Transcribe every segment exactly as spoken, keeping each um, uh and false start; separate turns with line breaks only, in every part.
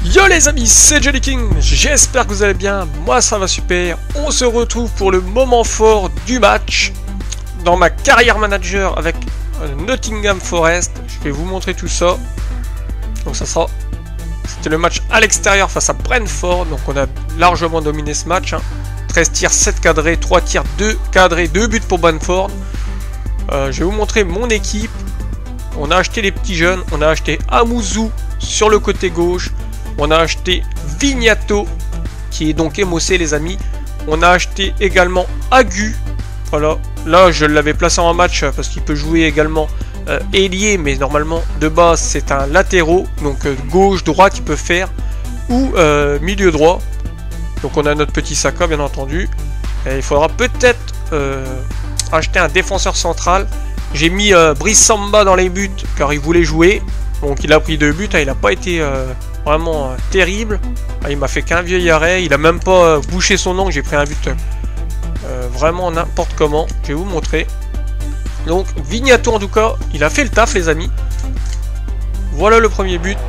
Yo les amis, c'est Jelly King, j'espère que vous allez bien, moi ça va super. On se retrouve pour le moment fort du match dans ma carrière manager avec Nottingham Forest. Je vais vous montrer tout ça. Donc ça sera, c'était le match à l'extérieur face à Brentford, donc on a largement dominé ce match, hein. treize tirs, sept cadrés, trois tirs, deux cadrés, deux buts pour Brentford. euh, Je vais vous montrer mon équipe. On a acheté les petits jeunes, on a acheté Amuzu sur le côté gauche. On a acheté Vignato, qui est donc émossé les amis. On a acheté également Agu. Voilà, là je l'avais placé en match parce qu'il peut jouer également euh, ailier, mais normalement de base c'est un latéraux, donc euh, gauche, droite il peut faire, ou euh, milieu droit. Donc on a notre petit Saka bien entendu. Et il faudra peut-être euh, acheter un défenseur central. J'ai mis euh, Brice Samba dans les buts car il voulait jouer. Donc il a pris deux buts, hein, il n'a pas été euh, vraiment euh, terrible. Ah, il m'a fait qu'un vieil arrêt, il a même pas euh, bouché son angle, j'ai pris un but euh, vraiment n'importe comment. Je vais vous montrer. Donc Vignato en tout cas, il a fait le taf les amis. Voilà le premier but.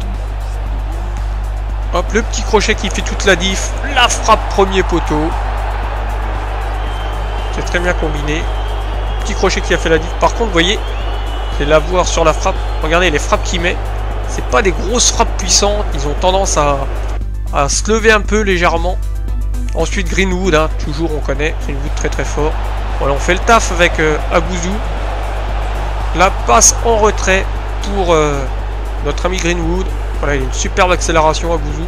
Hop, le petit crochet qui fait toute la diff. La frappe premier poteau. C'est très bien combiné. Petit crochet qui a fait la diff. Par contre, vous voyez, c'est la voir sur la frappe. Regardez les frappes qu'il met. C'est pas des grosses frappes puissantes. Ils ont tendance à, à se lever un peu légèrement. Ensuite Greenwood, hein, toujours on connaît. Greenwood très très fort. Voilà, on fait le taf avec euh, Aguzu. La passe en retrait pour euh, notre ami Greenwood. Voilà, il a une superbe accélération Aguzu.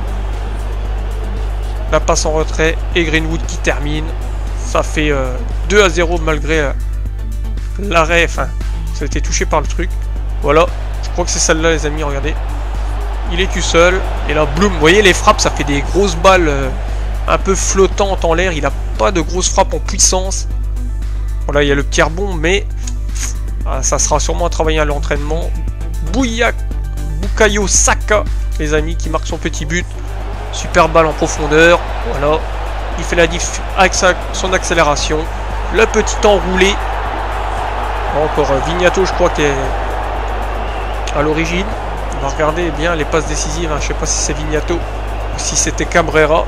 La passe en retrait et Greenwood qui termine. Ça fait euh, deux à zéro malgré euh, l'arrêt. Enfin, ça a été touché par le truc. Voilà, je crois que c'est celle-là les amis, regardez. Il est tout seul. Et là, Bloom, vous voyez les frappes, ça fait des grosses balles euh, un peu flottantes en l'air. Il n'a pas de grosses frappes en puissance. Voilà, il y a le petit rebond, mais ah, ça sera sûrement à travailler à l'entraînement. Bouillac, Bukayo Saka, les amis, qui marque son petit but. Super balle en profondeur. Voilà, il fait la diff avec sa, son accélération. Le petit enroulé. Encore euh, Vignato, je crois, qui est à l'origine. On va regarder bien les passes décisives. Hein. Je ne sais pas si c'est Vignato ou si c'était Cabrera.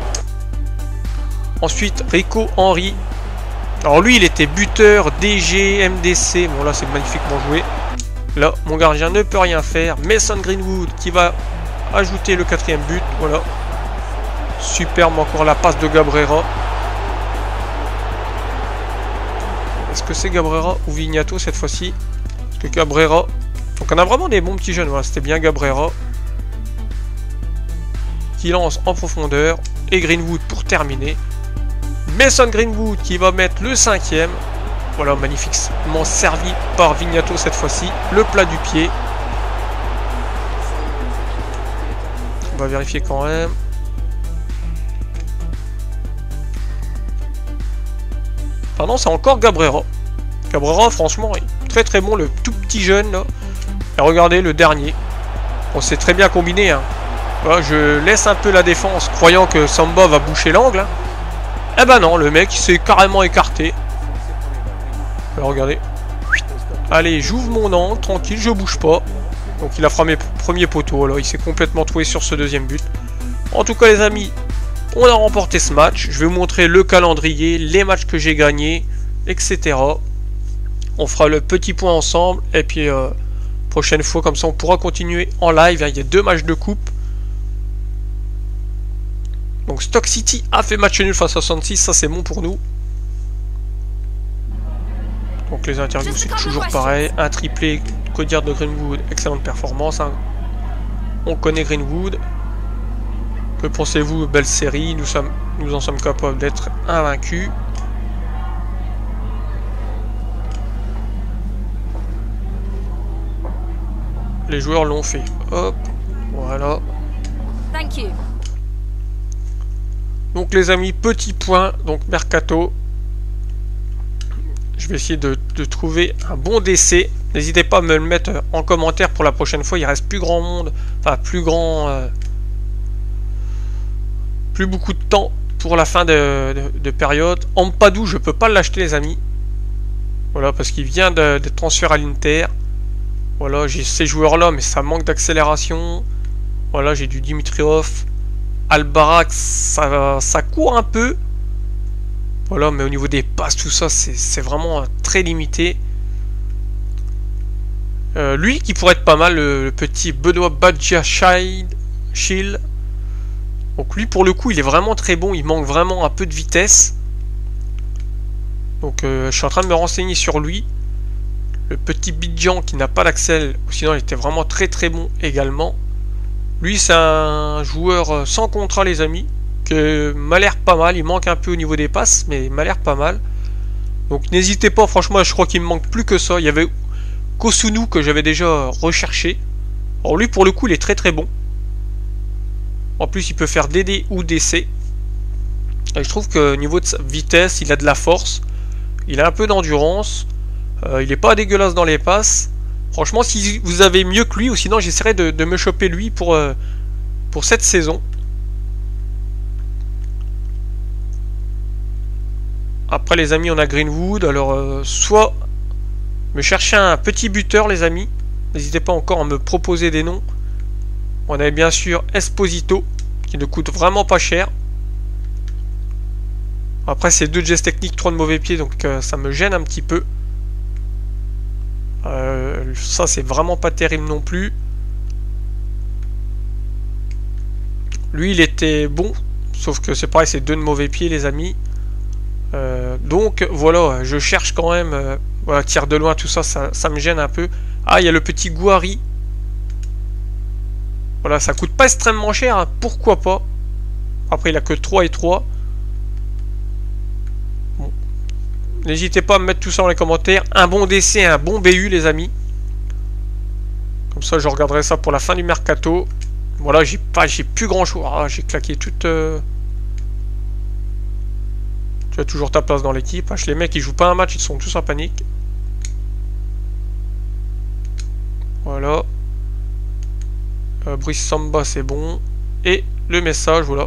Ensuite, Rico Henry. Alors lui, il était buteur, D G, M D C. Bon, là, c'est magnifiquement joué. Là, mon gardien ne peut rien faire. Mason Greenwood qui va ajouter le quatrième but. Voilà. Superbe encore la passe de Cabrera. Est-ce que c'est Cabrera ou Vignato cette fois-ci? Parce que Cabrera... Donc on a vraiment des bons petits jeunes. Voilà, c'était bien Cabrera. Qui lance en profondeur. Et Greenwood pour terminer. Mason Greenwood qui va mettre le cinquième. Voilà, magnifiquement servi par Vignato cette fois-ci. Le plat du pied. On va vérifier quand même. Pardon, c'est encore Cabrera. Cabrera, franchement, est très très bon, le tout petit jeune là. Et regardez le dernier. Bon, c'est très bien combiné. Hein. Voilà, je laisse un peu la défense, croyant que Samba va boucher l'angle. Hein. Eh ben non, le mec s'est carrément écarté. Alors, regardez. Allez, j'ouvre mon angle, tranquille, je bouge pas. Donc il a frappé premier poteau. Alors il s'est complètement trouvé sur ce deuxième but. En tout cas, les amis, on a remporté ce match. Je vais vous montrer le calendrier, les matchs que j'ai gagnés, et cetera. On fera le petit point ensemble. Et puis, euh, prochaine fois, comme ça, on pourra continuer en live. Il y a deux matchs de coupe. Donc, Stoke City a fait match nul face à soixante-six. Ça, c'est bon pour nous. Donc, les interviews, c'est toujours pareil. Un triplé, Codiard de Greenwood. Excellente performance. Hein. On connaît Greenwood. Que pensez-vous? Belle série, nous, sommes, nous en sommes capables d'être invaincus. Les joueurs l'ont fait. Hop, voilà.
Thank you.
Donc les amis, petit point, donc Mercato. Je vais essayer de, de trouver un bon décès. N'hésitez pas à me le mettre en commentaire pour la prochaine fois. Il reste plus grand monde, enfin plus grand... Euh, plus beaucoup de temps pour la fin de, de, de période. Ampadu, je peux pas l'acheter les amis. Voilà, parce qu'il vient de, de transfert à l'Inter. Voilà, j'ai ces joueurs là, mais ça manque d'accélération. Voilà, j'ai du Dimitriov. Albarak, ça, ça court un peu. Voilà, mais au niveau des passes, tout ça, c'est vraiment très limité. Euh, lui qui pourrait être pas mal, le, le petit Benoît Badiashile. Donc lui, pour le coup, il est vraiment très bon. Il manque vraiment un peu de vitesse. Donc euh, je suis en train de me renseigner sur lui. Le petit Bidjan qui n'a pas d'axel, sinon il était vraiment très très bon également. Lui c'est un joueur sans contrat les amis, que m'a l'air pas mal, il manque un peu au niveau des passes, mais m'a l'air pas mal. Donc n'hésitez pas, franchement je crois qu'il me manque plus que ça. Il y avait Kosunu que j'avais déjà recherché. Alors lui pour le coup il est très très bon. En plus il peut faire D D ou D C. Et je trouve que au niveau de sa vitesse, il a de la force. Il a un peu d'endurance. Euh, il n'est pas dégueulasse dans les passes. Franchement, si vous avez mieux que lui, ou sinon j'essaierai de, de me choper lui pour, euh, pour cette saison. Après les amis, on a Greenwood. Alors, euh, soit me chercher un petit buteur les amis. N'hésitez pas encore à me proposer des noms. On a bien sûr Esposito, qui ne coûte vraiment pas cher. Après c'est deux gestes techniques, trois de mauvais pieds, donc euh, ça me gêne un petit peu. Euh, ça c'est vraiment pas terrible non plus. Lui il était bon, sauf que c'est pareil, c'est deux de mauvais pieds les amis. Euh, donc voilà, je cherche quand même, euh, voilà, tir de loin, tout ça, ça, ça me gêne un peu. Ah, il y a le petit Gouari. Voilà, ça coûte pas extrêmement cher, hein, pourquoi pas. Après il a que trois et trois. N'hésitez pas à me mettre tout ça dans les commentaires. Un bon D C, un bon B U les amis. Comme ça je regarderai ça pour la fin du mercato. Voilà, j'ai pas, j'ai plus grand chose. Ah, j'ai claqué toute... Euh... Tu as toujours ta place dans l'équipe. Ah, les mecs ils jouent pas un match, ils sont tous en panique. Voilà. Euh, Brice Samba c'est bon. Et le message, voilà.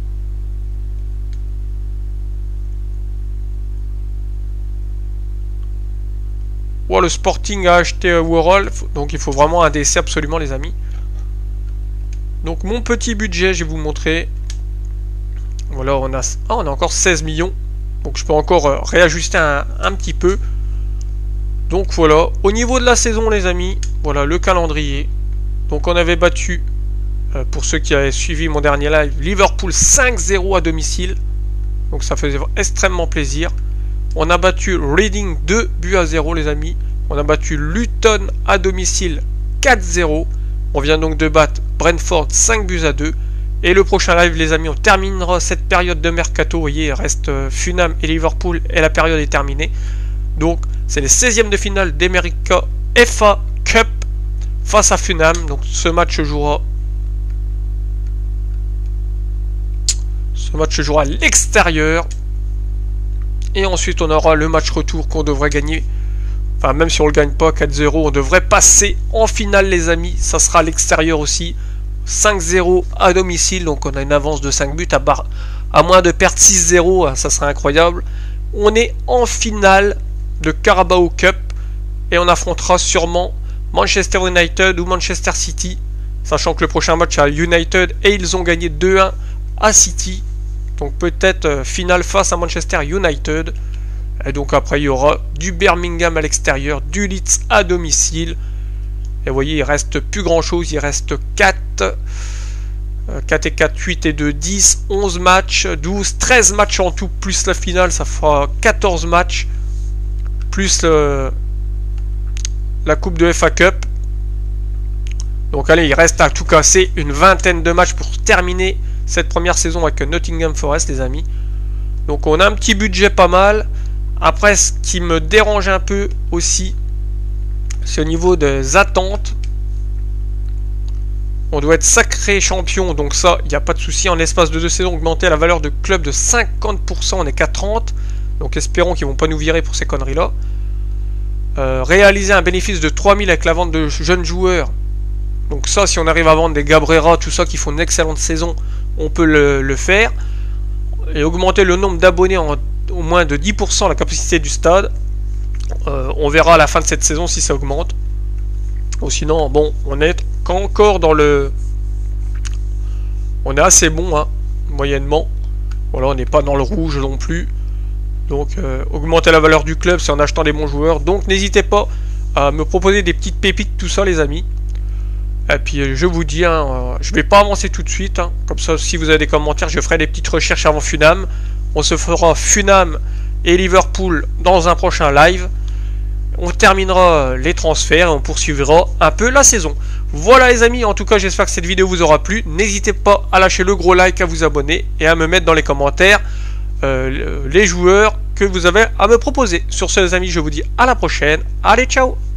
Oh, le Sporting a acheté Warhol, donc il faut vraiment un D C absolument les amis. Donc mon petit budget, je vais vous montrer. Voilà, on a, ah, on a encore seize millions. Donc je peux encore euh, réajuster un, un petit peu. Donc voilà, au niveau de la saison les amis, voilà le calendrier. Donc on avait battu, euh, pour ceux qui avaient suivi mon dernier live, Liverpool cinq zéro à domicile. Donc ça faisait extrêmement plaisir. On a battu Reading deux buts à zéro les amis. On a battu Luton à domicile quatre zéro. On vient donc de battre Brentford cinq buts à deux. Et le prochain live les amis, on terminera cette période de mercato. Vous voyez, il reste euh, Fulham et Liverpool et la période est terminée. Donc c'est les seizièmes de finale d'America F A Cup face à Fulham. Donc ce match se jouera. Ce match se jouera à l'extérieur. Et ensuite on aura le match retour qu'on devrait gagner. Enfin même si on ne le gagne pas quatre zéro, on devrait passer en finale les amis. Ça sera à l'extérieur aussi. cinq zéro à domicile. Donc on a une avance de cinq buts. À, bar... à moins de perdre six zéro, ça serait incroyable. On est en finale de Carabao Cup. Et on affrontera sûrement Manchester United ou Manchester City. Sachant que le prochain match à United. Et ils ont gagné deux un à City. Donc peut-être euh, finale face à Manchester United. Et donc après il y aura du Birmingham à l'extérieur, du Leeds à domicile. Et vous voyez il reste plus grand chose, il reste quatre. Euh, quatre et quatre, huit et deux, dix, onze matchs, douze, treize matchs en tout, plus la finale, ça fera quatorze matchs. Plus euh, la coupe de F A Cup. Donc allez, il reste à tout casser une vingtaine de matchs pour terminer cette première saison avec Nottingham Forest les amis. Donc on a un petit budget pas mal. Après ce qui me dérange un peu aussi, c'est au niveau des attentes. On doit être sacré champion, donc ça il n'y a pas de souci. En l'espace de deux saisons, augmenter la valeur de club de cinquante pour cent, on est qu'à trente. Donc espérons qu'ils ne vont pas nous virer pour ces conneries là. euh, Réaliser un bénéfice de trois mille avec la vente de jeunes joueurs. Donc ça, si on arrive à vendre des Gabrera, tout ça qui font une excellente saison, on peut le, le faire. Et augmenter le nombre d'abonnés en au moins de dix pour cent la capacité du stade. Euh, on verra à la fin de cette saison si ça augmente. Ou sinon, bon, on est encore dans le on est assez bon, hein, moyennement. Voilà, on n'est pas dans le rouge non plus. Donc, euh, augmenter la valeur du club, c'est en achetant des bons joueurs. Donc, n'hésitez pas à me proposer des petites pépites, tout ça, les amis. Et puis, je vous dis, hein, euh, je vais pas avancer tout de suite. Hein. Comme ça, si vous avez des commentaires, je ferai des petites recherches avant Funam. On se fera Funam et Liverpool dans un prochain live. On terminera les transferts et on poursuivra un peu la saison. Voilà les amis, en tout cas j'espère que cette vidéo vous aura plu. N'hésitez pas à lâcher le gros like, à vous abonner et à me mettre dans les commentaires euh, les joueurs que vous avez à me proposer. Sur ce les amis, je vous dis à la prochaine. Allez, ciao!